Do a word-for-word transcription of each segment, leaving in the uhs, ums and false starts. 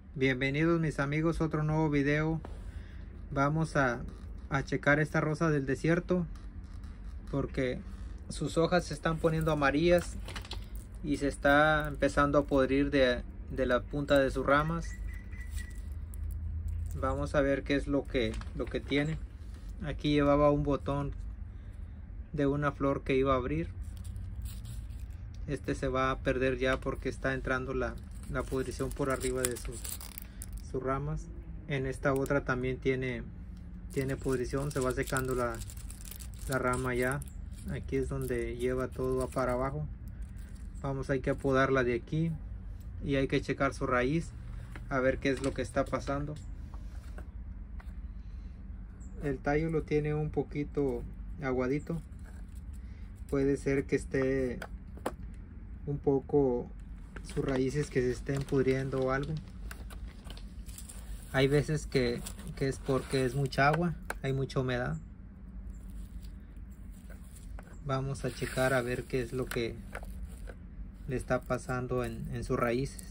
Bienvenidos mis amigos a otro nuevo video. Vamos a, a checar esta rosa del desierto porque sus hojas se están poniendo amarillas y se está empezando a podrir de, de la punta de sus ramas. Vamos a ver qué es lo que, lo que tiene. Aquí llevaba un botón de una flor que iba a abrir. Este se va a perder ya porque está entrando la, la pudrición por arriba de sus, sus ramas. En esta otra también tiene, tiene pudrición, se va secando la, la rama ya. Aquí es donde lleva todo para abajo. Vamos, hay que apodarla de aquí y hay que checar su raíz a ver qué es lo que está pasando. El tallo lo tiene un poquito aguadito. Puede ser que esté un poco sus raíces que se estén pudriendo o algo. Hay veces que, que es porque es mucha agua, hay mucha humedad. Vamos a checar a ver qué es lo que le está pasando en, en sus raíces.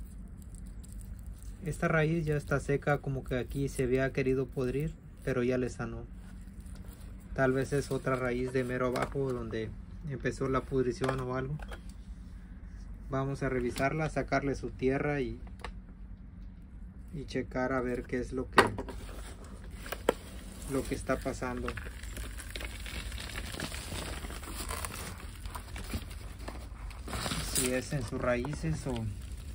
Esta raíz ya está seca, como que aquí se había querido podrir, pero ya le sanó. Tal vez es otra raíz de mero abajo donde empezó la pudrición o algo. Vamos a revisarla, sacarle su tierra y, y checar a ver qué es lo que, lo que está pasando. Si es en sus raíces o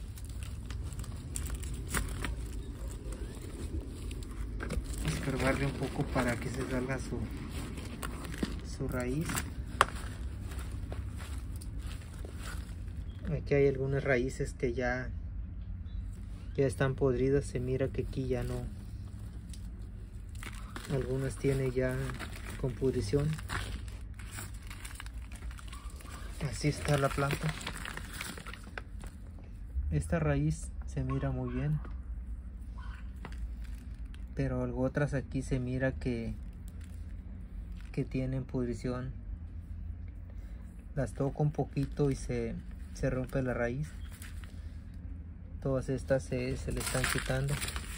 escarbarle un poco para que se salga su, su raíz. Aquí hay algunas raíces que ya, ya están podridas. Se mira que aquí ya no. Algunas tiene ya con pudrición. Así está la planta. Esta raíz se mira muy bien, pero algo otras aquí se mira que, que tienen pudrición. Las toco un poquito y se, se rompe la raíz. Todas estas se, se le están quitando.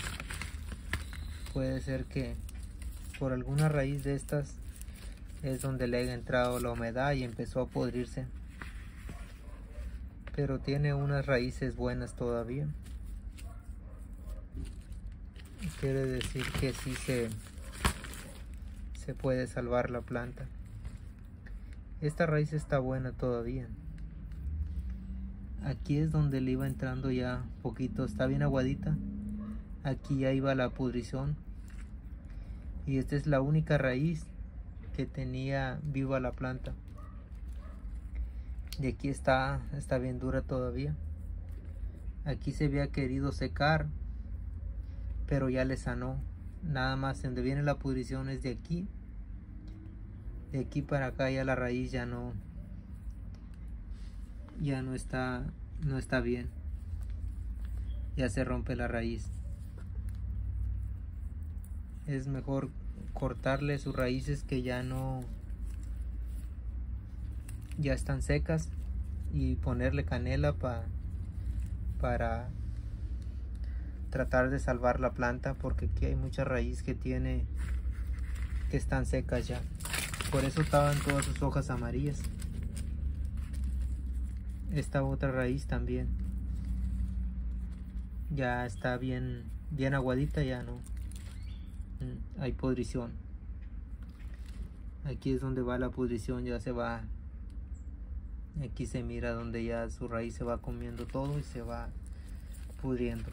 Puede ser que por alguna raíz de estas es donde le haya entrado la humedad y empezó a podrirse. Pero tiene unas raíces buenas todavía. Quiere decir que sí se, se puede salvar la planta. Esta raíz está buena todavía. Aquí es donde le iba entrando ya poquito, está bien aguadita. Aquí ya iba la pudrición. Y esta es la única raíz que tenía viva la planta. Y aquí está, está bien dura todavía. Aquí se había querido secar, pero ya le sanó. Nada más donde viene la pudrición es de aquí. De aquí para acá ya la raíz ya no, ya no está, no está bien. Ya se rompe la raíz. Es mejor cortarle sus raíces que ya no, ya están secas, y ponerle canela pa, para tratar de salvar la planta, porque aquí hay mucha raíz que tiene que están secas ya. Por eso estaban todas sus hojas amarillas. Esta otra raíz también ya está bien, bien aguadita, ya no hay pudrición. Aquí es donde va la pudrición, ya se va. Aquí se mira donde ya su raíz se va comiendo todo y se va pudriendo.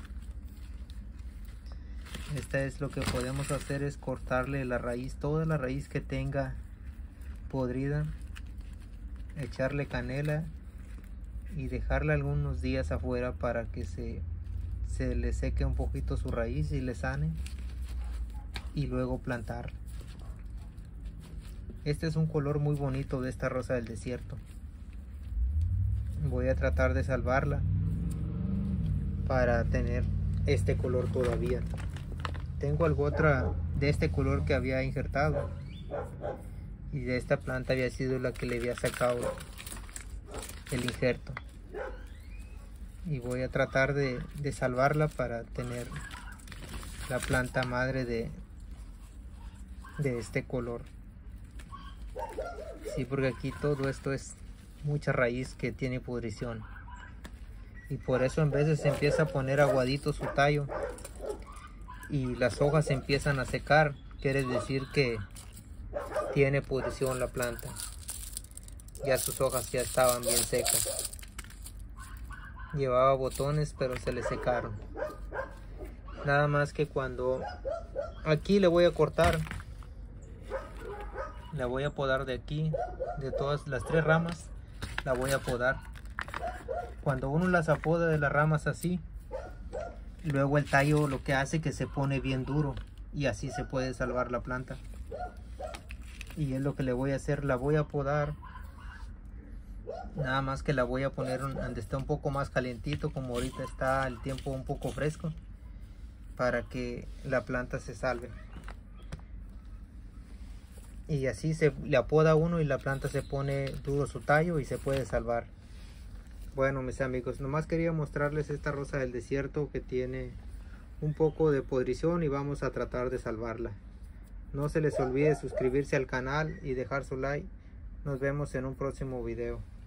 Esta es lo que podemos hacer, es cortarle la raíz, toda la raíz que tenga podrida, echarle canela y dejarla algunos días afuera para que se, se le seque un poquito su raíz y le sane, y luego plantar. Este es un color muy bonito de esta rosa del desierto. Voy a tratar de salvarla para tener este color todavía. Tengo algo otra de este color que había injertado, y de esta planta había sido la que le había sacado el injerto. y voy a tratar de, de salvarla para tener la planta madre de, de este color. Sí, porque aquí todo esto es mucha raíz que tiene pudrición, y por eso en veces se empieza a poner aguadito su tallo y las hojas empiezan a secar. Quiere decir que tiene pudrición la planta, ya sus hojas ya estaban bien secas. Llevaba botones pero se le secaron. Nada más que cuando aquí le voy a cortar, la voy a podar de aquí, de todas las tres ramas la voy a podar. Cuando uno las apoda de las ramas así, luego el tallo lo que hace que se pone bien duro y así se puede salvar la planta. Y es lo que le voy a hacer, la voy a podar. Nada más que la voy a poner donde está un poco más calientito, como ahorita está el tiempo un poco fresco, para que la planta se salve. Y así se le apoda uno y la planta se pone duro su tallo y se puede salvar. Bueno, mis amigos, nomás quería mostrarles esta rosa del desierto que tiene un poco de podrición y vamos a tratar de salvarla. No se les olvide suscribirse al canal y dejar su like. Nos vemos en un próximo video.